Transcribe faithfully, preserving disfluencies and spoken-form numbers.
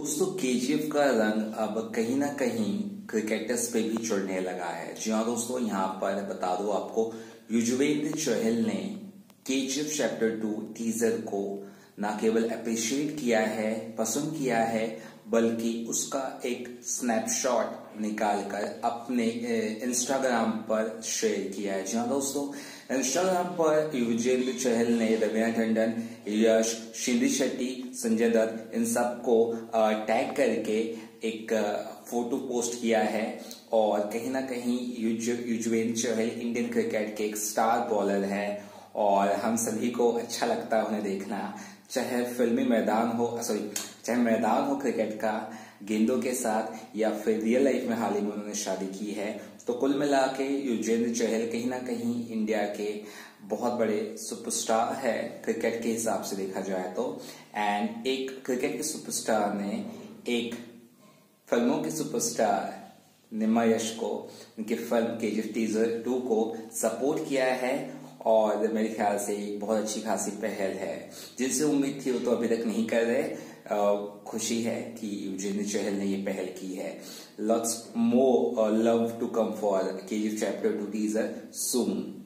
दोस्तों केजीएफ का रंग अब कहीं ना कहीं क्रिकेटर्स पे भी चढ़ने लगा है। जी हाँ दोस्तों, यहाँ पर बता दो आपको, युजवेंद्र चहल ने केजीएफ चैप्टर टू टीजर को ना केवल अप्रिशिएट किया है, पसंद किया है, बल्कि उसका एक स्नैपशॉट निकालकर अपने इंस्टाग्राम पर शेयर किया है। जी हाँ दोस्तों, इंस्टाग्राम पर युजवेंद्र चहल ने रवीना टंडन, यश, शिंदे शेट्टी, संजय दत्त इन सबको टैग करके एक फोटो पोस्ट किया है और कहीं ना कहीं युजवेंद्र चहल इंडियन क्रिकेट के एक स्टार बॉलर है और हम सभी को अच्छा लगता है उन्हें देखना, चाहे फिल्मी मैदान हो सॉरी चाहे मैदान हो क्रिकेट का गेंदों के साथ या फिर रियल लाइफ में हाल ही में उन्होंने शादी की है। तो कुल मिला के युजवेंद्र चहल कहीं ना कहीं इंडिया के बहुत बड़े सुपरस्टार है क्रिकेट के हिसाब से देखा जाए तो। एंड एक क्रिकेट के सुपरस्टार ने एक फिल्मों के सुपरस्टार निम्मा यश को उनकी फिल्म केजीएफ टीजर टू को सपोर्ट किया है और मेरे ख्याल से एक बहुत अच्छी खासी पहल है। जिनसे उम्मीद थी वो तो अभी तक नहीं कर रहे। खुशी है कि युजवेंद्र चहल ने ये पहल की है। Lots more love to come for KGF chapter two teaser soon.